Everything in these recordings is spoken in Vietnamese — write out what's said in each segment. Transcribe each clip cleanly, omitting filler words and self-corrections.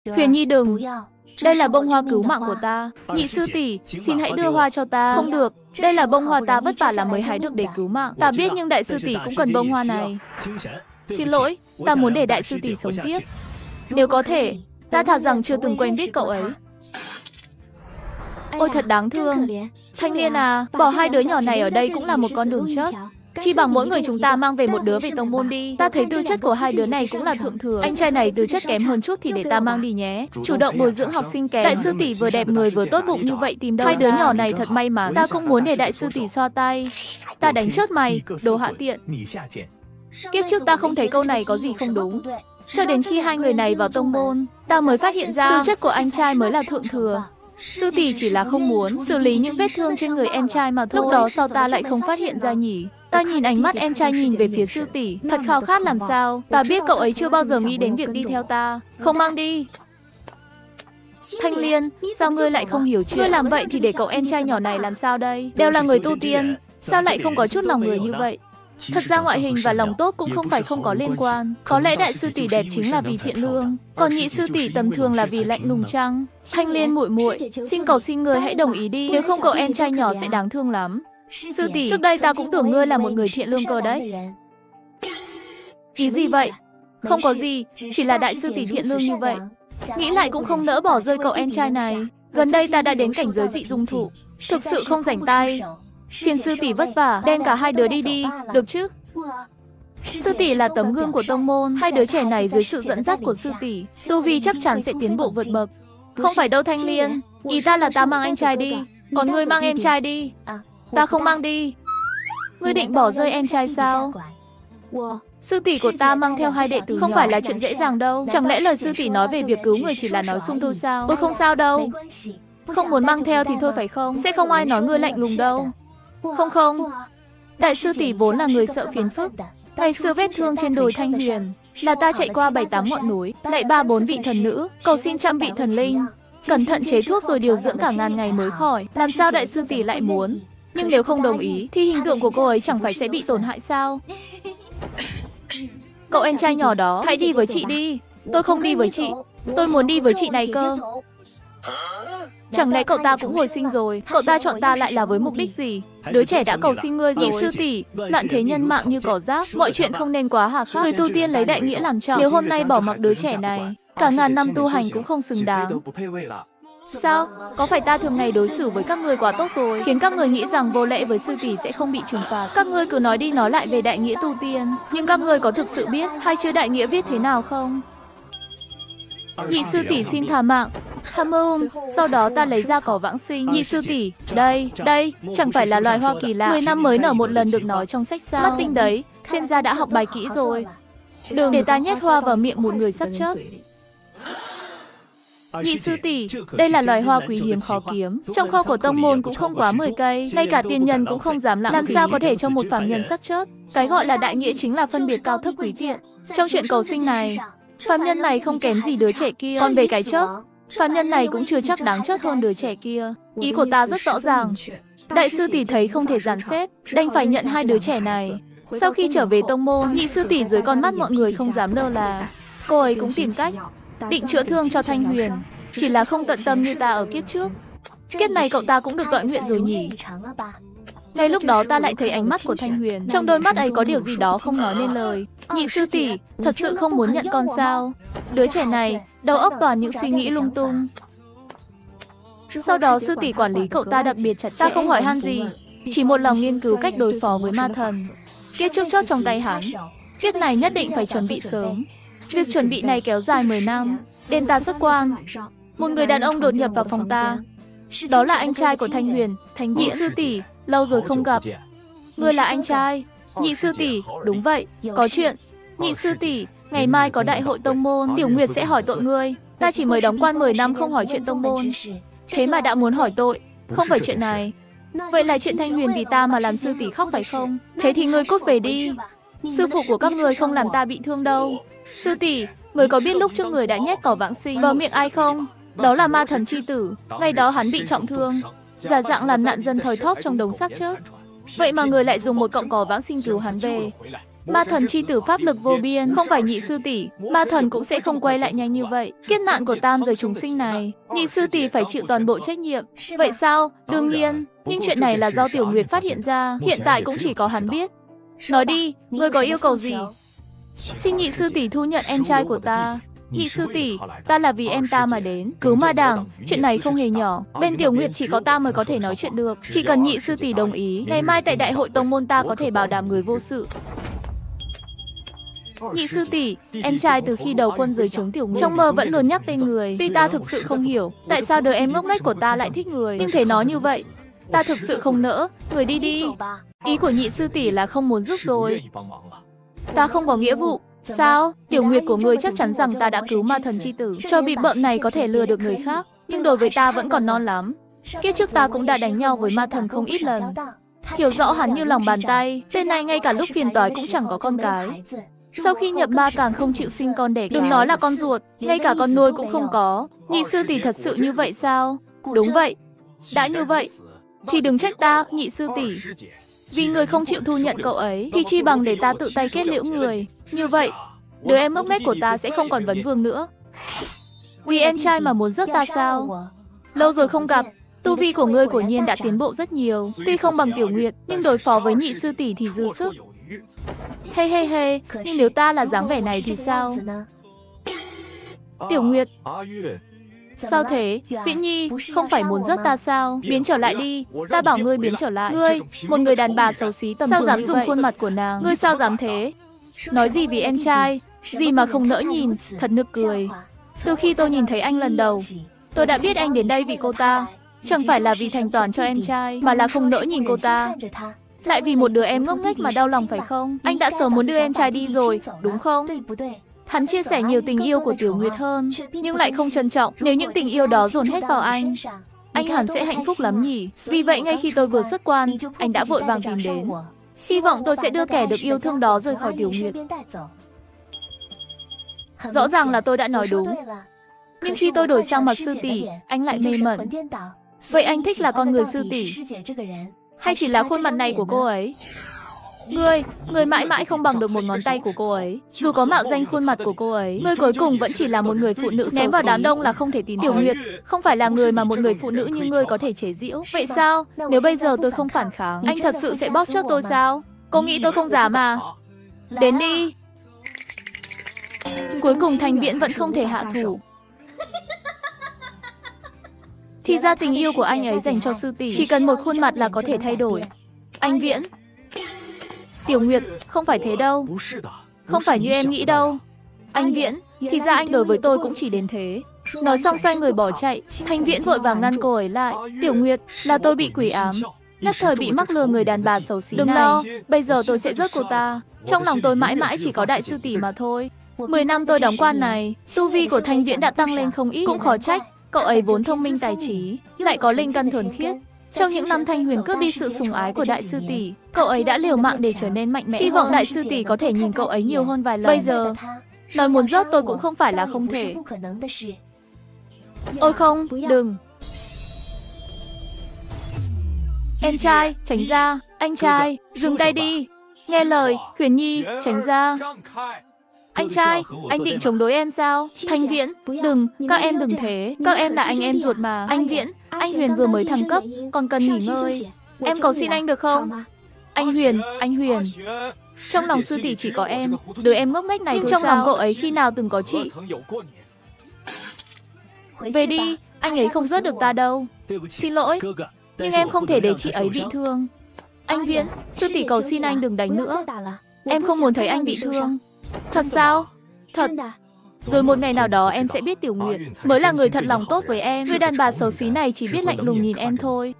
Huyền Nhi đừng. Đây là bông hoa cứu mạng của ta. Nhị sư tỷ, xin hãy đưa hoa cho ta. Không được, đây là bông hoa ta vất vả lắm mới hái được để cứu mạng. Ta biết nhưng đại sư tỷ cũng cần bông hoa này. Xin lỗi, ta muốn để đại sư tỷ sống tiếp. Nếu có thể, ta thà rằng chưa từng quen biết cậu ấy. Ôi thật đáng thương. Thanh Liên à, bỏ hai đứa nhỏ này ở đây cũng là một con đường chết. Chi bằng mỗi người chúng ta mang về một đứa về tông môn đi. Ta thấy tư chất của hai đứa này cũng là thượng thừa. Anh trai này tư chất kém hơn chút thì để ta mang đi nhé. Chủ động bồi dưỡng học sinh kém. Đại sư tỷ vừa đẹp người vừa tốt bụng như vậy tìm đâu. Hai đứa nhỏ này thật may mắn. Ta cũng muốn để đại sư tỷ xoa tay. Ta đánh chết mày, đồ hạ tiện. Kiếp trước ta không thấy câu này có gì không đúng. Cho đến khi hai người này vào tông môn, ta mới phát hiện ra tư chất của anh trai mới là thượng thừa. Sư tỷ chỉ là không muốn xử lý những vết thương trên người em trai mà thôi. Lúc đó sao ta lại không phát hiện ra nhỉ? Ta nhìn ánh mắt em trai nhìn về phía sư tỷ, thật khao khát làm sao. Ta biết cậu ấy chưa bao giờ nghĩ đến việc đi theo ta. Không mang đi. Thanh Liên, sao ngươi lại không hiểu chuyện? Ngươi làm vậy thì để cậu em trai nhỏ này làm sao đây? Đều là người tu tiên, sao lại không có chút lòng người như vậy? Thật ra ngoại hình và lòng tốt cũng không phải không có liên quan. Có lẽ đại sư tỷ đẹp chính là vì thiện lương, còn nhị sư tỷ tầm thường là vì lạnh lùng chăng? Thanh Liên muội muội, xin cầu xin ngươi hãy đồng ý đi, nếu không cậu em trai nhỏ sẽ đáng thương lắm. Sư tỷ, trước đây ta cũng tưởng ngươi là một người thiện lương cơ đấy. Ý gì vậy? Không có gì, chỉ là đại sư tỷ thiện lương như vậy. Nghĩ lại cũng không nỡ bỏ rơi cậu em trai này. Gần đây ta đã đến cảnh giới dị dung thụ, thực sự không rảnh tay. Phiền sư tỷ vất vả, đem cả hai đứa đi đi, được chứ? Sư tỷ là tấm gương của tông môn, hai đứa trẻ này dưới sự dẫn dắt của sư tỷ, tu vi chắc chắn sẽ tiến bộ vượt bậc. Không phải đâu Thanh Liên, ý ta là ta mang anh trai đi, còn ngươi mang em trai đi. Ta không mang đi. Ngươi định bỏ rơi em trai sao? Sư tỷ của ta mang theo hai đệ tử không phải là chuyện dễ dàng đâu. Chẳng lẽ lời sư tỷ nói về việc cứu người chỉ là nói sung thôi sao? Tôi không sao đâu. Không muốn mang theo thì thôi phải không? Sẽ không ai nói ngươi lạnh lùng đâu. Không. Đại sư tỷ vốn là người sợ phiền phức. Ngày xưa vết thương trên đồi Thanh Huyền là ta chạy qua 7-8 ngọn núi, lại 3-4 vị thần nữ, cầu xin trăm vị thần linh, cẩn thận chế thuốc rồi điều dưỡng cả ngàn ngày mới khỏi. Làm sao đại sư tỷ lại muốn? Nhưng nếu không đồng ý thì hình tượng của cô ấy chẳng phải sẽ bị tổn hại sao? Cậu em trai nhỏ đó, hãy đi với chị đi. Tôi không đi với chị. Tôi muốn đi với chị này cơ. Chẳng lẽ cậu ta cũng hồi sinh rồi? Cậu ta chọn ta lại là với mục đích gì? Đứa trẻ đã cầu xin ngươi rồi. Nhị sư tỷ, loạn thế nhân mạng như cỏ rác, mọi chuyện không nên quá hà khắc. Người tu tiên lấy đại nghĩa làm trọng. Nếu hôm nay bỏ mặc đứa trẻ này, cả ngàn năm tu hành cũng không xứng đáng. Sao? Có phải ta thường ngày đối xử với các ngươi quá tốt rồi, khiến các người nghĩ rằng vô lễ với sư tỷ sẽ không bị trừng phạt? Các ngươi cứ nói đi nói lại về đại nghĩa tu tiên, nhưng các ngươi có thực sự biết hay chữ đại nghĩa viết thế nào không? Nhị sư tỷ xin tha mạng. Sau đó ta lấy ra cỏ vãng sinh. Nhị sư tỷ, đây, chẳng phải là loài hoa kỳ lạ 10 năm mới nở một lần được nói trong sách sao? Mắt tinh đấy, xem ra đã học bài kỹ rồi. Đừng để ta nhét hoa vào miệng một người sắp chết. Nhị sư tỷ, đây là loài hoa quý hiếm khó kiếm. Trong kho của tông môn cũng không quá 10 cây, ngay cả tiên nhân cũng không dám lãng phí. Làm sao có thể cho một phàm nhân sắc chết? Cái gọi là đại nghĩa chính là phân biệt cao thấp quý tiện. Trong chuyện cầu sinh này, phàm nhân này không kém gì đứa trẻ kia. Còn về cái chết, phàm nhân này cũng chưa chắc đáng chết hơn đứa trẻ kia. Ý của ta rất rõ ràng. Đại sư tỷ thấy không thể dàn xếp, đành phải nhận hai đứa trẻ này. Sau khi trở về tông môn, nhị sư tỷ dưới con mắt mọi người không dám lơ là. Cô ấy cũng tìm cách định chữa thương cho Thanh Huyền, chỉ là không tận tâm như ta ở kiếp trước. Kiếp này cậu ta cũng được tọa nguyện rồi nhỉ? Ngay lúc đó ta lại thấy ánh mắt của Thanh Huyền, trong đôi mắt ấy có điều gì đó không nói nên lời. Nhị sư tỷ, thật sự không muốn nhận con sao? Đứa trẻ này, đầu óc toàn những suy nghĩ lung tung. Sau đó sư tỷ quản lý cậu ta đặc biệt chặt chẽ. Ta không hỏi han gì, chỉ một lòng nghiên cứu cách đối phó với ma thần. Kiếp trước chót trong tay hắn, kiếp này nhất định phải chuẩn bị sớm. Việc chuẩn bị này kéo dài 10 năm. Đêm ta xuất quan, một người đàn ông đột nhập vào phòng ta. Đó là anh trai của Thanh Huyền. Nhị sư tỷ, lâu rồi không gặp. Ngươi là anh trai? Nhị sư tỷ, đúng vậy, có chuyện. Nhị sư tỷ, ngày mai có đại hội tông môn, Tiểu Nguyệt sẽ hỏi tội ngươi. Ta chỉ mới đóng quan 10 năm không hỏi chuyện tông môn, thế mà đã muốn hỏi tội. Không phải chuyện này. Vậy là chuyện Thanh Huyền vì ta mà làm sư tỷ khóc phải không? Thế thì ngươi cút về đi. Sư phụ của các ngươi không làm ta bị thương đâu. Sư tỷ, người có biết lúc trước người đã nhét cỏ vãng sinh vào miệng ai không? Đó là ma thần chi tử. Ngày đó hắn bị trọng thương, giả dạng làm nạn dân thời thóp trong đống xác chết. Vậy mà người lại dùng một cọng cỏ vãng sinh cứu hắn về. Ma thần chi tử pháp lực vô biên, không phải nhị sư tỷ, ma thần cũng sẽ không quay lại nhanh như vậy. Kiếp nạn của tam giới chúng sinh này, nhị sư tỷ phải chịu toàn bộ trách nhiệm. Vậy sao? Đương nhiên, nhưng chuyện này là do Tiểu Nguyệt phát hiện ra, hiện tại cũng chỉ có hắn biết. Nói đi, ngươi có yêu cầu gì? Xin nhị sư tỷ thu nhận em trai của ta. Nhị sư tỷ, ta là vì em ta mà đến. Cứu ma đảng, chuyện này không hề nhỏ. Bên Tiểu Nguyệt chỉ có ta mới có thể nói chuyện được. Chỉ cần nhị sư tỷ đồng ý, ngày mai tại đại hội tông môn ta có thể bảo đảm người vô sự. Nhị sư tỷ, em trai từ khi đầu quân dưới trướng Tiểu Nguyệt, trong mơ vẫn luôn nhắc tên người. Tuy ta thực sự không hiểu, tại sao đứa em ngốc nghếch của ta lại thích người, nhưng thấy nó như vậy, ta thực sự không nỡ. Người đi đi. Ý của nhị sư tỷ là không muốn giúp rồi. Ta không có nghĩa vụ. Sao? Tiểu Nguyệt của ngươi chắc chắn rằng ta đã cứu ma thần chi tử. Cho bị bợm này có thể lừa được người khác, nhưng đối với ta vẫn còn non lắm. Kiếp trước ta cũng đã đánh nhau với ma thần không ít lần. Hiểu rõ hắn như lòng bàn tay. Tên này ngay cả lúc phiền toái cũng chẳng có con cái. Sau khi nhập ma càng không chịu sinh con đẻ. Đừng nói là con ruột, ngay cả con nuôi cũng không có. Nhị sư tỷ thật sự như vậy sao? Đúng vậy. Đã như vậy, thì đừng trách ta, nhị sư tỷ. Vì người không chịu thu nhận cậu ấy, thì chi bằng để ta tự tay kết liễu người. Như vậy, đứa em ngốc nghếch của ta sẽ không còn vấn vương nữa. Vì em trai mà muốn rước ta sao? Lâu rồi không gặp, tu vi của ngươi của nhiên đã tiến bộ rất nhiều. Tuy không bằng Tiểu Nguyệt, nhưng đối phó với nhị sư tỷ thì dư sức. Hey, nhưng nếu ta là dáng vẻ này thì sao? Tiểu Nguyệt, sao thế? Viễn Nhi, không phải muốn rước ta sao? Biến trở lại đi, ta bảo ngươi biến trở lại. Ngươi, một người đàn bà xấu xí tầm thường sao dám dùng khuôn mặt của nàng? Ngươi sao dám thế? Nói gì vì em trai? Gì mà không nỡ nhìn, thật nực cười. Từ khi tôi nhìn thấy anh lần đầu, tôi đã biết anh đến đây vì cô ta. Chẳng phải là vì thành toàn cho em trai, mà là không nỡ nhìn cô ta. Lại vì một đứa em ngốc nghếch mà đau lòng phải không? Anh đã sớm muốn đưa em trai đi rồi, đúng không? Hắn chia sẻ nhiều tình yêu của Tiểu Nguyệt hơn, nhưng lại không trân trọng. Nếu những tình yêu đó dồn hết vào anh hẳn sẽ hạnh phúc lắm nhỉ. Vì vậy ngay khi tôi vừa xuất quan, anh đã vội vàng tìm đến. Hy vọng tôi sẽ đưa kẻ được yêu thương đó rời khỏi Tiểu Nguyệt. Rõ ràng là tôi đã nói đúng. Nhưng khi tôi đổi sang mặt sư tỷ, anh lại mê mẩn. Vậy anh thích là con người sư tỷ, hay chỉ là khuôn mặt này của cô ấy? Ngươi mãi mãi không bằng được một ngón tay của cô ấy. Dù có mạo danh khuôn mặt của cô ấy, ngươi cuối cùng vẫn chỉ là một người phụ nữ ném vào đám đông là không thể tin. Tiểu Nguyệt không phải là người mà một người phụ nữ như ngươi có thể chế giễu. Vậy sao? Nếu bây giờ tôi không phản kháng, anh thật sự sẽ bóp chết tôi sao? Cô nghĩ tôi không dám à? Đến đi. Cuối cùng Thanh Viễn vẫn không thể hạ thủ. Thì ra tình yêu của anh ấy dành cho sư tỷ chỉ cần một khuôn mặt là có thể thay đổi. Anh Viễn. Tiểu Nguyệt, không phải thế đâu. Không phải như em nghĩ đâu. Anh Viễn, thì ra anh đối với tôi cũng chỉ đến thế. Nói xong xoay người bỏ chạy. Thanh Viễn vội vàng ngăn cô ấy lại. Tiểu Nguyệt, là tôi bị quỷ ám, nhất thời bị mắc lừa người đàn bà xấu xí này. Đừng lo, bây giờ tôi sẽ rước cô ta. Trong lòng tôi mãi mãi chỉ có đại sư tỷ mà thôi. 10 năm tôi đóng quan này, tu vi của Thanh Viễn đã tăng lên không ít. Cũng khó trách, cậu ấy vốn thông minh tài trí, lại có linh căn thuần khiết. Trong những năm Thanh Huyền cướp đi sự sủng ái của đại sư tỷ, cậu ấy đã liều mạng để trở nên mạnh mẽ. Hy vọng đại sư tỷ có thể nhìn cậu ấy nhiều hơn vài lần. Bây giờ, nói muốn rớt tôi cũng không phải là không thể. Ôi không, đừng. Em trai, tránh ra. Anh trai, dừng tay đi. Nghe lời, Huyền Nhi, tránh ra. Anh trai, anh định chống đối em sao? Thanh Viễn, đừng, các em đừng thế. Các em là anh em ruột mà. Anh Viễn, anh Huyền vừa mới thăng cấp, còn cần nghỉ ngơi. Em cầu xin anh được không? Anh Huyền. Trong lòng sư tỷ chỉ có em, đứa em ngốc nghếch này. Nhưng trong lòng cậu ấy khi nào từng có chị. Về đi, anh ấy không rớt được ta đâu. Xin lỗi, nhưng em không thể để chị ấy bị thương. Anh Viễn, sư tỷ cầu xin anh đừng đánh nữa. Em không muốn thấy anh bị thương. Thật sao? Thật. Rồi một ngày nào đó em sẽ biết Tiểu Nguyệt mới là người thật lòng tốt với em. Người đàn bà xấu xí này chỉ biết lạnh lùng nhìn em thôi.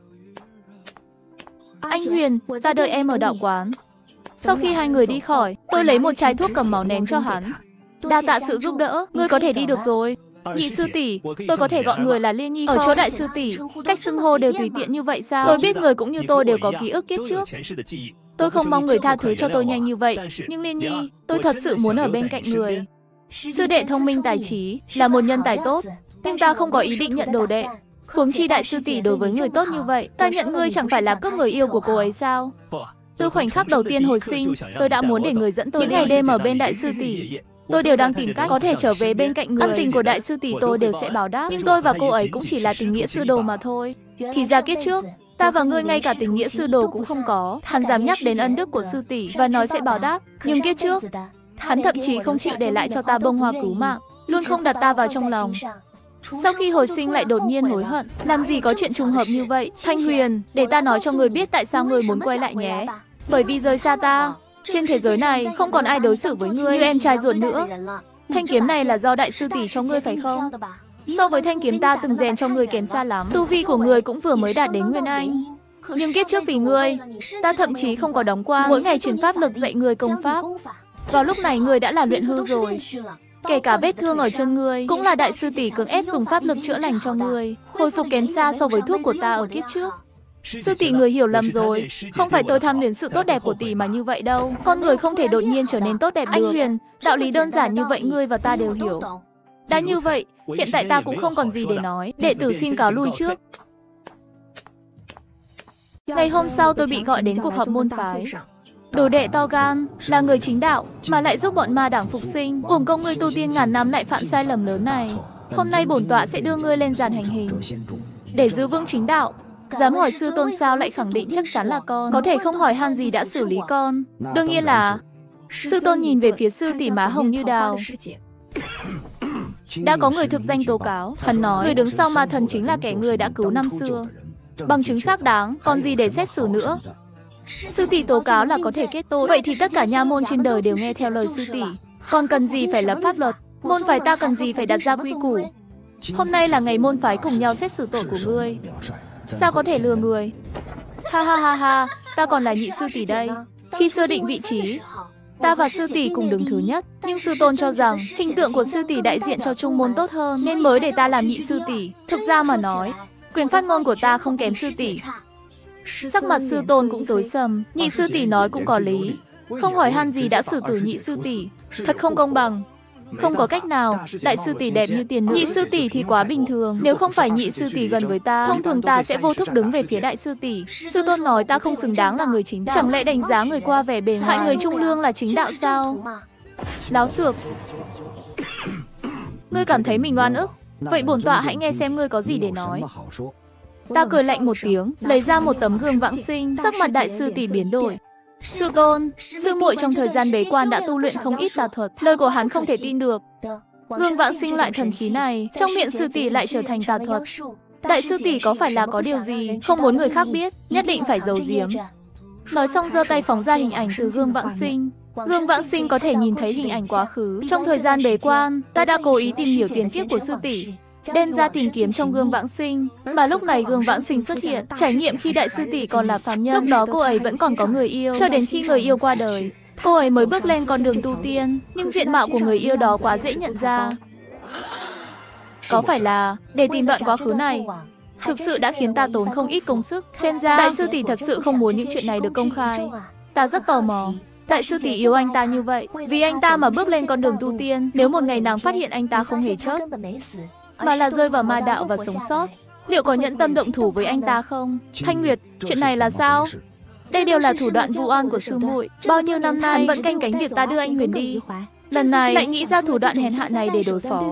Anh Huyền, ta đợi em ở đạo quán. Sau khi hai người đi khỏi, tôi lấy một chai thuốc cầm máu ném cho hắn. Đa tạ sự giúp đỡ, ngươi có thể đi được rồi. Nhị sư tỷ, tôi có thể gọi người là Liên Nhi không? Ở chỗ đại sư tỷ, cách xưng hô đều tùy tiện như vậy sao? Tôi biết người cũng như tôi đều có ký ức kiếp trước. Tôi không mong người tha thứ cho tôi nhanh như vậy, nhưng Liên Nhi, tôi thật sự muốn ở bên cạnh người. Sư đệ thông minh tài trí, là một nhân tài tốt, nhưng ta không có ý định nhận đồ đệ. Huống chi đại sư tỷ đối với người tốt như vậy, ta nhận ngươi chẳng phải là cướp người yêu của cô ấy sao? Từ khoảnh khắc đầu tiên hồi sinh, tôi đã muốn để người dẫn tôi những ngày đêm ở bên đại sư tỷ. Tôi đều đang tìm cách có thể trở về bên cạnh người. Ân tình của đại sư tỷ tôi đều sẽ báo đáp. Nhưng tôi và cô ấy cũng chỉ là tình nghĩa sư đồ mà thôi. Thì ra kiếp trước, ta và ngươi ngay cả tình nghĩa sư đồ cũng không có. Hắn dám nhắc đến ân đức của sư tỷ và nói sẽ báo đáp. Nhưng kiếp trước, hắn thậm chí không chịu để lại cho ta bông hoa cứu mạng, luôn không đặt ta vào trong lòng. Sau khi hồi sinh lại đột nhiên hối hận. Làm gì có chuyện trùng hợp như vậy? Thanh Huyền, để ta nói cho người biết tại sao người muốn quay lại nhé. Bởi vì rời xa ta, trên thế giới này không còn ai đối xử với ngươi như em trai ruột nữa. Thanh kiếm này là do đại sư tỷ cho ngươi phải không? So với thanh kiếm ta từng rèn cho ngươi kém xa lắm. Tu vi của ngươi cũng vừa mới đạt đến Nguyên Anh. Nhưng kiếp trước vì ngươi, ta thậm chí không có đóng qua, mỗi ngày truyền pháp lực dạy ngươi công pháp. Vào lúc này ngươi đã là luyện hư rồi. Kể cả vết thương ở chân ngươi cũng là đại sư tỷ cưỡng ép dùng pháp lực chữa lành cho ngươi, hồi phục kém xa so với thuốc của ta ở kiếp trước. Sư tỷ, người hiểu lầm rồi. Không phải tôi tham luyện sự tốt đẹp của tỷ mà như vậy đâu. Con người không thể đột nhiên trở nên tốt đẹp được. Anh Huyền, đạo lý đơn giản như vậy ngươi và ta đều hiểu. Đã như vậy, hiện tại ta cũng không còn gì để nói. Đệ tử xin cáo lui trước. Ngày hôm sau tôi bị gọi đến cuộc họp môn phái. Đồ đệ to gan, là người chính đạo, mà lại giúp bọn ma đảng phục sinh. Uổng công ngươi tu tiên ngàn năm lại phạm sai lầm lớn này. Hôm nay bổn tọa sẽ đưa ngươi lên giàn hành hình. Để giữ vững chính đạo, dám hỏi sư tôn sao lại khẳng định chắc chắn là con. Có thể không hỏi han gì đã xử lý con. Đương nhiên là... Sư tôn nhìn về phía sư tỷ má hồng như đào. Đã có người thực danh tố cáo. Hắn nói, người đứng sau ma thần chính là kẻ người đã cứu năm xưa. Bằng chứng xác đáng, còn gì để xét xử nữa. Sư tỷ tố cáo là có thể kết tội. Vậy thì tất cả nha môn trên đời đều nghe theo lời sư tỷ. Còn cần gì phải lập pháp luật. Môn phái ta cần gì phải đặt ra quy củ. Hôm nay là ngày môn phái cùng nhau xét xử tội của ngươi. Sao có thể lừa người? Ha ha ha ha, ta còn là nhị sư tỷ đây. Khi sơ định vị trí, ta và sư tỷ cùng đứng thứ nhất. Nhưng sư tôn cho rằng hình tượng của sư tỷ đại diện cho trung môn tốt hơn, nên mới để ta làm nhị sư tỷ. Thực ra mà nói, quyền phát ngôn của ta không kém sư tỷ. Sắc mặt sư tôn cũng tối sầm. Nhị sư tỷ nói cũng có lý. Không hỏi han gì đã xử tử nhị sư tỷ. Thật không công bằng. Không có cách nào, đại sư tỷ đẹp như tiền nữ. Nhị sư tỷ thì quá bình thường. Nếu không phải nhị sư tỷ gần với ta, thông thường ta sẽ vô thức đứng về phía đại sư tỷ. Sư tôn nói ta không xứng đáng là người chính đạo. Chẳng lẽ đánh giá người qua vẻ bề ngoài, hại người trung lương là chính đạo sao? Láo xược. Ngươi cảm thấy mình oan ức. Vậy bổn tọa hãy nghe xem ngươi có gì để nói. Ta cười lạnh một tiếng, lấy ra một tấm gương vãng sinh. Sắc mặt đại sư tỷ biến đổi. Sư tôn, sư muội trong thời gian bế quan đã tu luyện không ít tà thuật. Lời của hắn không thể tin được. Gương vãng sinh loại thần khí này, trong miệng sư tỷ lại trở thành tà thuật. Đại sư tỷ có phải là có điều gì không muốn người khác biết, nhất định phải giấu giếm. Nói xong giơ tay phóng ra hình ảnh từ gương vãng sinh. Gương vãng sinh có thể nhìn thấy hình ảnh quá khứ. Trong thời gian bế quan, ta đã cố ý tìm hiểu tiền kiếp của sư tỷ, đem ra tìm kiếm trong gương vãng sinh. Mà lúc này gương vãng sinh xuất hiện, trải nghiệm khi đại sư tỷ còn là phàm nhân. Lúc đó cô ấy vẫn còn có người yêu, cho đến khi người yêu qua đời, cô ấy mới bước lên con đường tu tiên. Nhưng diện mạo của người yêu đó quá dễ nhận ra. Có phải là để tìm đoạn quá khứ này thực sự đã khiến ta tốn không ít công sức. Xem ra đại sư tỷ thật sự không muốn những chuyện này được công khai. Ta rất tò mò. Đại sư tỷ yêu anh ta như vậy, vì anh ta mà bước lên con đường tu tiên. Nếu một ngày nàng phát hiện anh ta không hề chết, mà là rơi vào ma đạo và sống sót, liệu có nhẫn tâm động thủ với anh ta không? Thanh Nguyệt, chuyện này là sao? Đây đều là thủ đoạn vu oan của sư muội. Bao nhiêu năm nay hắn vẫn canh cánh việc ta đưa anh Huyền đi, lần này lại nghĩ ra thủ đoạn hèn hạ này để đối phó.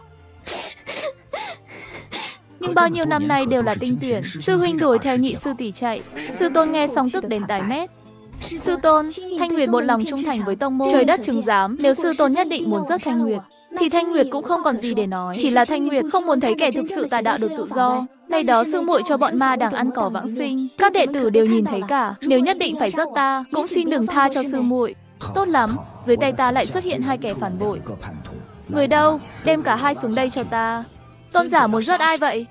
Nhưng bao nhiêu năm nay đều là tinh tuyển. Sư huynh đuổi theo nhị sư tỷ chạy. Sư tôn nghe xong tức đến tái mét. Sư tôn, Thanh Nguyệt một lòng trung thành với tông môn. Trời đất chứng giám, nếu sư tôn nhất định muốn rớt Thanh Nguyệt, thì Thanh Nguyệt cũng không còn gì để nói. Chỉ là Thanh Nguyệt không muốn thấy kẻ thực sự tà đạo được tự do. Ngày đó sư muội cho bọn ma đằng ăn cỏ vãng sinh, các đệ tử đều nhìn thấy cả. Nếu nhất định phải rớt ta, cũng xin đừng tha cho sư muội. Tốt lắm, dưới tay ta lại xuất hiện hai kẻ phản bội. Người đâu? Đem cả hai xuống đây cho ta. Tôn giả muốn rớt ai vậy?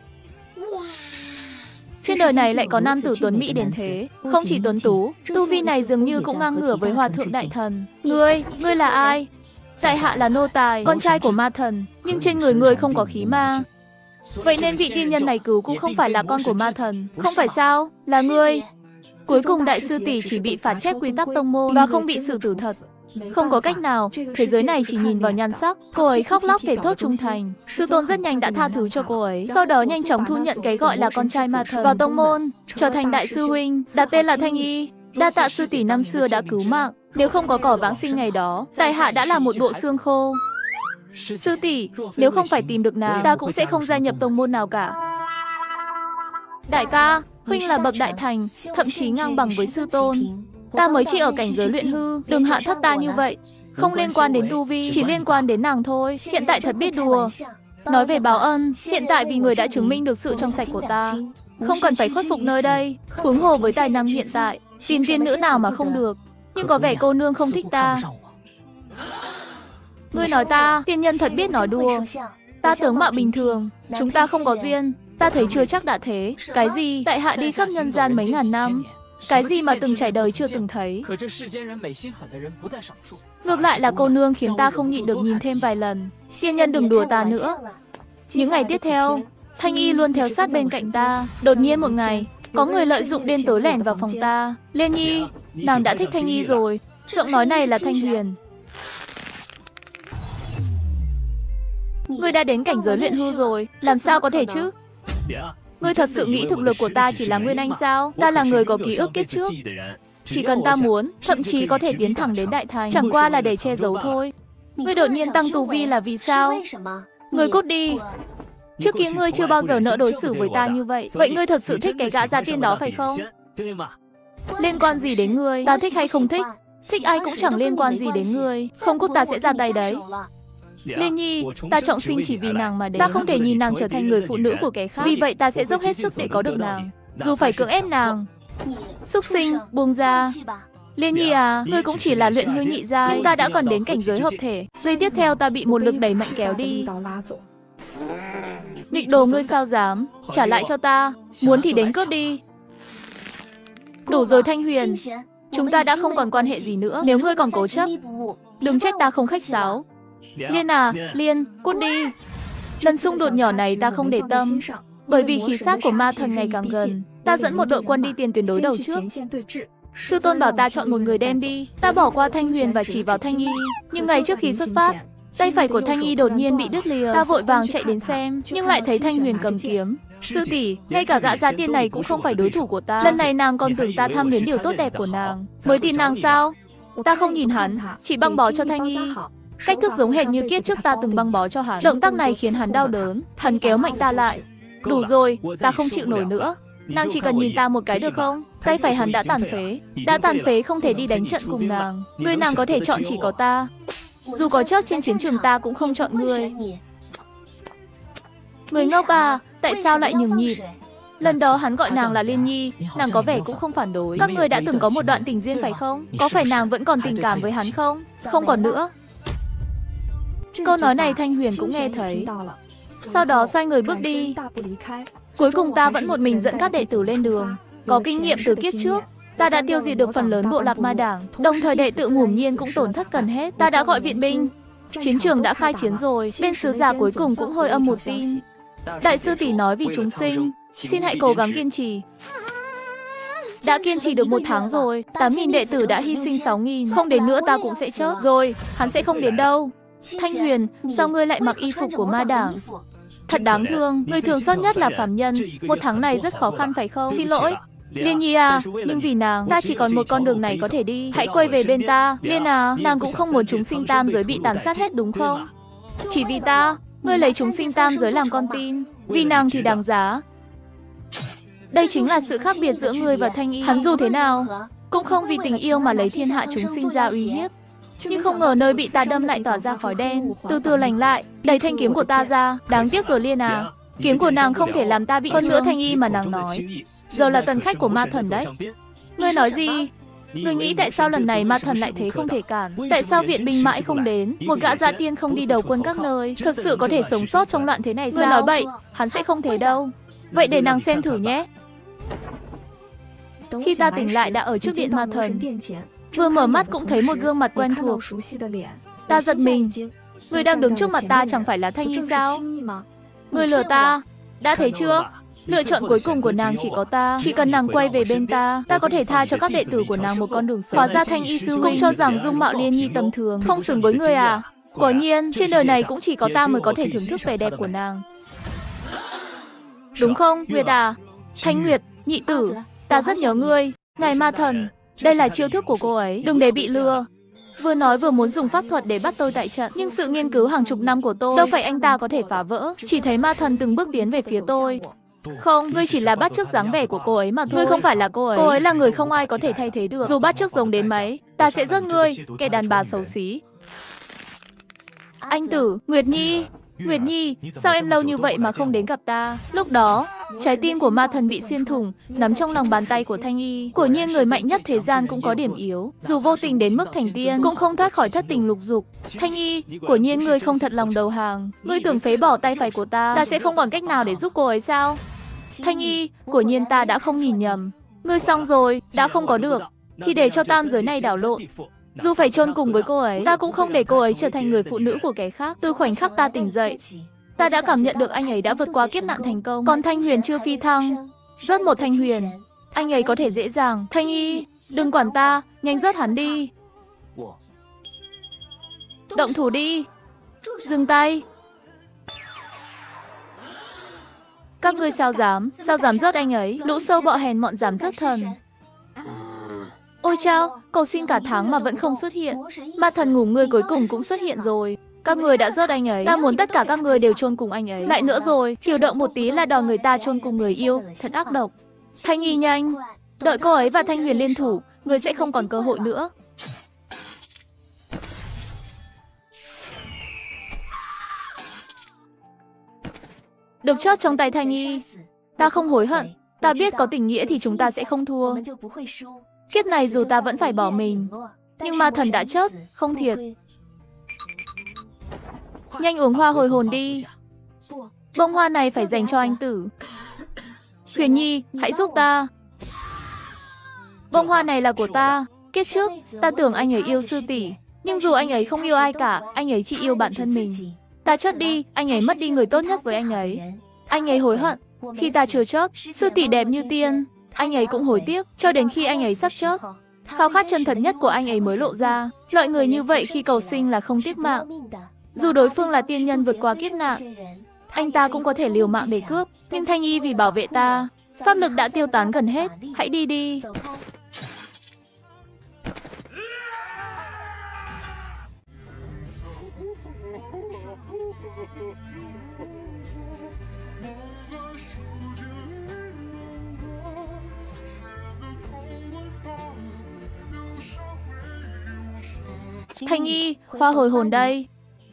Trên đời này lại có nam tử tuấn mỹ đến thế. Không chỉ tuấn tú, tu vi này dường như cũng ngang ngửa với hòa thượng đại thần. Ngươi là ai? Tại hạ là nô tài, con trai của ma thần. Nhưng trên người ngươi không có khí ma. Vậy nên vị tiên nhân này cứu cũng không phải là con của ma thần. Không phải sao? Là ngươi. Cuối cùng đại sư tỷ chỉ bị phạt chép quy tắc tông môn và không bị xử tử thật. Không có cách nào, thế giới này chỉ nhìn vào nhan sắc. Cô ấy khóc lóc thề thốt trung thành. Sư tôn rất nhanh đã tha thứ cho cô ấy. Sau đó nhanh chóng thu nhận cái gọi là con trai ma thần vào tông môn, trở thành đại sư huynh, đặt tên là Thanh Y. Đa tạ sư tỷ năm xưa đã cứu mạng. Nếu không có cỏ vãng sinh ngày đó, tại hạ đã là một bộ xương khô. Sư tỷ, nếu không phải tìm được nàng, ta cũng sẽ không gia nhập tông môn nào cả. Đại ca, huynh là bậc đại thành, thậm chí ngang bằng với sư tôn. Ta mới chỉ ở cảnh giới luyện hư, đừng hạ thấp ta như vậy. Không liên quan đến tu vi, chỉ liên quan đến nàng thôi. Hiện tại thật biết đùa. Nói về báo ân, hiện tại vì người đã chứng minh được sự trong sạch của ta, không cần phải khuất phục nơi đây. Huống hồ với tài năng hiện tại, tìm tiên nữ nào mà không được. Nhưng có vẻ cô nương không thích ta. Ngươi nói ta, tiên nhân thật biết nói đùa. Ta tướng mạo bình thường, chúng ta không có duyên. Ta thấy chưa chắc đã thế. Cái gì, tại hạ đi khắp nhân gian mấy ngàn năm. Cái gì mà từng trải đời chưa từng thấy. Ngược lại là cô nương khiến ta không nhịn được nhìn thêm vài lần. Tiên nhân đừng đùa ta nữa. Những ngày tiếp theo, Thanh Y luôn theo sát bên cạnh ta. Đột nhiên một ngày, có người lợi dụng đêm tối lẻn vào phòng ta. Liên Nhi, nàng đã thích Thanh Y rồi. Giọng nói này là Thanh Huyền. Ngươi đã đến cảnh giới luyện hư rồi, làm sao có thể chứ? Ngươi thật sự nghĩ thực lực của ta chỉ là Nguyên Anh sao? Ta là người có ký ức kiếp trước. Chỉ cần ta muốn, thậm chí có thể tiến thẳng đến đại thành. Chẳng qua là để che giấu thôi. Ngươi đột nhiên tăng tu vi là vì sao? Ngươi cút đi. Trước kia ngươi chưa bao giờ nỡ đối xử với ta như vậy. Vậy ngươi thật sự thích cái gã gia tiên đó phải không? Liên quan gì đến ngươi? Ta thích hay không thích? Thích ai cũng chẳng liên quan gì đến ngươi. Không cút ta sẽ ra tay đấy. Liên Nhi, ta trọng sinh chỉ vì nàng mà đến. Ta không thể nhìn nàng trở thành người phụ nữ của kẻ khác. Vì vậy ta sẽ dốc hết sức để có được nàng. Dù phải cưỡng ép nàng. Súc sinh, buông ra. Liên Nhi à, ngươi cũng chỉ là luyện hư nhị giai, nhưng ta đã còn đến cảnh giới hợp thể. Giây tiếp theo ta bị một lực đẩy mạnh kéo đi. Nghịch đồ ngươi sao dám, trả lại cho ta. Muốn thì đến cướp đi. Đủ rồi Thanh Huyền. Chúng ta đã không còn quan hệ gì nữa. Nếu ngươi còn cố chấp, đừng trách ta không khách sáo. Liên à, Liên, cút đi. Lần xung đột nhỏ này ta không để tâm. Bởi vì khí sát của ma thần ngày càng gần. Ta dẫn một đội quân đi tiền tuyến đối đầu trước. Sư tôn bảo ta chọn một người đem đi. Ta bỏ qua Thanh Huyền và chỉ vào Thanh Y. Nhưng ngày trước khi xuất phát, tay phải của Thanh Y đột nhiên bị đứt lìa. Ta vội vàng chạy đến xem, nhưng lại thấy Thanh Huyền cầm kiếm. Sư tỷ, ngay cả gã gia tiên này cũng không phải đối thủ của ta. Lần này nàng còn tưởng ta tham luyến điều tốt đẹp của nàng. Mới tin nàng sao? Ta không nhìn hắn, chỉ băng bó cho Thanh Y. Cách thức giống hệt như kiếp trước ta từng băng bó cho hắn. Động tác này khiến hắn đau đớn. Hắn kéo mạnh ta lại. Đủ rồi, ta không chịu nổi nữa. Nàng chỉ cần nhìn ta một cái được không? Tay phải hắn đã tàn phế. Đã tàn phế không thể đi đánh trận cùng nàng. Người nàng có thể chọn chỉ có ta. Dù có chết trên chiến trường ta cũng không chọn ngươi. Người ngốc à, tại sao lại nhường nhịn? Lần đó hắn gọi nàng là Liên Nhi, nàng có vẻ cũng không phản đối. Các người đã từng có một đoạn tình duyên phải không? Có phải nàng vẫn còn tình cảm với hắn không? Không còn nữa. Câu nói này Thanh Huyền cũng nghe thấy. Sau đó xoay người bước đi. Cuối cùng ta vẫn một mình dẫn các đệ tử lên đường. Có kinh nghiệm từ kiếp trước, ta đã tiêu diệt được phần lớn bộ lạc ma đảng. Đồng thời đệ tử Ngủm Nhiên cũng tổn thất gần hết. Ta đã gọi viện binh. Chiến trường đã khai chiến rồi. Bên sứ giả cuối cùng cũng hồi âm một tin. Đại sư tỷ nói vì chúng sinh, xin hãy cố gắng kiên trì. Đã kiên trì được 1 tháng rồi. 8.000 đệ tử đã hy sinh 6.000. Không đến nữa ta cũng sẽ chết. Rồi, hắn sẽ không đến đâu. Thanh Huyền, sao ngươi lại mặc y phục của ma đảng? Thật đáng thương, người thường xót nhất là phàm nhân. 1 tháng này rất khó khăn phải không? Xin lỗi. Liên Nhi à, nhưng vì nàng, ta chỉ còn một con đường này có thể đi. Hãy quay về bên ta. Liên à, nàng cũng không muốn chúng sinh tam giới bị tàn sát hết đúng không? Chỉ vì ta, ngươi lấy chúng sinh tam giới làm con tin. Vì nàng thì đáng giá. Đây chính là sự khác biệt giữa ngươi và Thanh Y. Hắn dù thế nào, cũng không vì tình yêu mà lấy thiên hạ chúng sinh ra uy hiếp. Nhưng không ngờ nơi bị ta đâm lại tỏa ra khói đen. Từ từ lành lại, đẩy thanh kiếm của ta ra. Đáng tiếc rồi Liên à, kiếm của nàng không thể làm ta bị hơn nữa. Thanh Y mà nàng nói, giờ là tần khách của ma thần đấy. Ngươi nói gì? Ngươi nghĩ tại sao lần này ma thần lại thế không thể cản? Tại sao viện binh mãi không đến? Một gã gia tiên không đi đầu quân các nơi, thật sự có thể sống sót trong loạn thế này sao? Ngươi nói bậy, hắn sẽ không thế đâu. Vậy để nàng xem thử nhé. Khi ta tỉnh lại đã ở trước điện ma thần. Vừa mở mắt cũng thấy một gương mặt quen thuộc. Ta giật mình. Người đang đứng trước mặt ta chẳng phải là Thanh Y sao? Người lừa ta. Đã thấy chưa? Lựa chọn cuối cùng của nàng chỉ có ta. Chỉ cần nàng quay về bên ta, ta có thể tha cho các đệ tử của nàng một con đường sống. Hóa ra Thanh Y sư cũng cho rằng dung mạo Liên Nhi tầm thường, không xứng với người à? Quả nhiên, trên đời này cũng chỉ có ta mới có thể thưởng thức vẻ đẹp của nàng. Đúng không, Nguyệt à? Thanh Nguyệt, nhị tử, ta rất nhớ ngươi. Ngài ma thần, Đây là chiêu thức của cô ấy, đừng để bị lừa. Vừa nói vừa muốn dùng pháp thuật để bắt tôi tại trận. Nhưng sự nghiên cứu hàng chục năm của tôi, đâu phải anh ta có thể phá vỡ. Chỉ thấy ma thần từng bước tiến về phía tôi. Không, ngươi chỉ là bắt chước dáng vẻ của cô ấy mà thôi. Ngươi không phải là cô ấy. Cô ấy là người không ai có thể thay thế được. Dù bắt chước giống đến mấy, ta sẽ giết ngươi, kẻ đàn bà xấu xí. Anh Tử, Nguyệt Nhi. Nguyệt Nhi, sao em lâu như vậy mà không đến gặp ta? Lúc đó, trái tim của ma thần bị xuyên thủng, nắm trong lòng bàn tay của Thanh Y. Quả nhiên người mạnh nhất thế gian cũng có điểm yếu. Dù vô tình đến mức thành tiên, cũng không thoát khỏi thất tình lục dục. Thanh Y, quả nhiên ngươi không thật lòng đầu hàng. Ngươi tưởng phế bỏ tay phải của ta sẽ không còn cách nào để giúp cô ấy sao? Thanh Y, quả nhiên ta đã không nhìn nhầm. Ngươi xong rồi, đã không có được. Thì để cho tam giới này đảo lộn. Dù phải chôn cùng với cô ấy, ta cũng không để cô ấy trở thành người phụ nữ của kẻ khác. Từ khoảnh khắc ta tỉnh dậy, ta đã cảm nhận được anh ấy đã vượt qua kiếp nạn thành công. Còn Thanh Huyền chưa phi thăng. Rớt một Thanh Huyền, anh ấy có thể dễ dàng. Thanh Y, đừng quản ta, nhanh rớt hắn đi. Động thủ đi. Dừng tay. Các ngươi sao dám rớt anh ấy? Lũ sâu bọ hèn mọn dám rớt thần. Ôi chao, cầu xin cả tháng mà vẫn không xuất hiện. Ma thần ngủ ngươi cuối cùng cũng xuất hiện rồi. Các người đã rớt anh ấy. Ta muốn tất cả các người đều chôn cùng anh ấy. Lại nữa rồi, kiểu động một tí là đòi người ta chôn cùng người yêu. Thật ác độc. Thanh Y nhanh. Đợi cô ấy và Thanh Huyền liên thủ, người sẽ không còn cơ hội nữa. Được chót trong tay Thanh Y. Ta không hối hận. Ta biết có tình nghĩa thì chúng ta sẽ không thua. Kiếp này dù ta vẫn phải bỏ mình, nhưng ma thần đã chết, không thiệt. Nhanh uống hoa hồi hồn đi. Bông hoa này phải dành cho anh Tử. Huyền Nhi, hãy giúp ta. Bông hoa này là của ta. Kiếp trước, ta tưởng anh ấy yêu sư tỷ. Nhưng dù anh ấy không yêu ai cả, anh ấy chỉ yêu bản thân mình. Ta chết đi, anh ấy mất đi người tốt nhất với anh ấy. Anh ấy hối hận. Khi ta chưa chết, sư tỷ đẹp như tiên. Anh ấy cũng hối tiếc, cho đến khi anh ấy sắp chết. Khao khát chân thật nhất của anh ấy mới lộ ra. Loại người như vậy khi cầu sinh là không tiếc mạng. Dù đối phương là tiên nhân vượt qua kiếp nạn, anh ta cũng có thể liều mạng để cướp. Nhưng Thanh Y vì bảo vệ ta, pháp lực đã tiêu tán gần hết. Hãy đi đi. Thanh Y, hoa hồi hồn đây.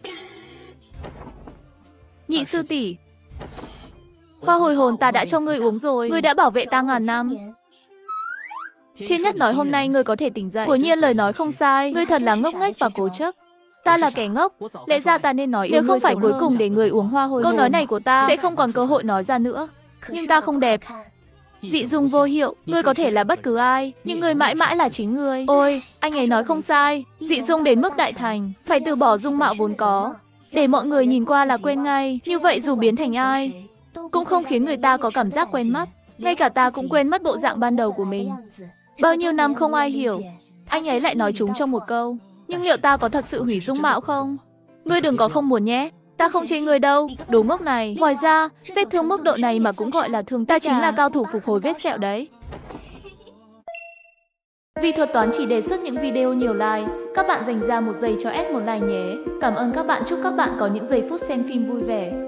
Nhị sư tỷ, hoa hồi hồn ta đã cho ngươi uống rồi. Ngươi đã bảo vệ ta ngàn năm. Thiên Nhất nói hôm nay ngươi có thể tỉnh dậy. Quả nhiên lời nói không sai. Ngươi thật là ngốc nghếch và cố chấp. Ta là kẻ ngốc. Lẽ ra ta nên nói yêu. Nếu không phải cuối cùng để người uống hoa hồi hồn, câu nói này của ta sẽ không còn cơ hội nói ra nữa. Nhưng ta không đẹp. Dị dung vô hiệu, ngươi có thể là bất cứ ai, nhưng ngươi mãi mãi là chính ngươi. Ôi, anh ấy nói không sai, dị dung đến mức đại thành, phải từ bỏ dung mạo vốn có, để mọi người nhìn qua là quên ngay. Như vậy dù biến thành ai, cũng không khiến người ta có cảm giác quen mắt. Ngay cả ta cũng quên mất bộ dạng ban đầu của mình. Bao nhiêu năm không ai hiểu, anh ấy lại nói chúng trong một câu. Nhưng liệu ta có thật sự hủy dung mạo không? Ngươi đừng có không muốn nhé. Ta không chê ngươi đâu, đồ ngốc này. Ngoài ra, vết thương mức độ này mà cũng gọi là thương. Ta chính là cao thủ phục hồi vết sẹo đấy. Vì thuật toán chỉ đề xuất những video nhiều like, các bạn dành ra 1 giây cho S một like nhé. Cảm ơn các bạn, chúc các bạn có những giây phút xem phim vui vẻ.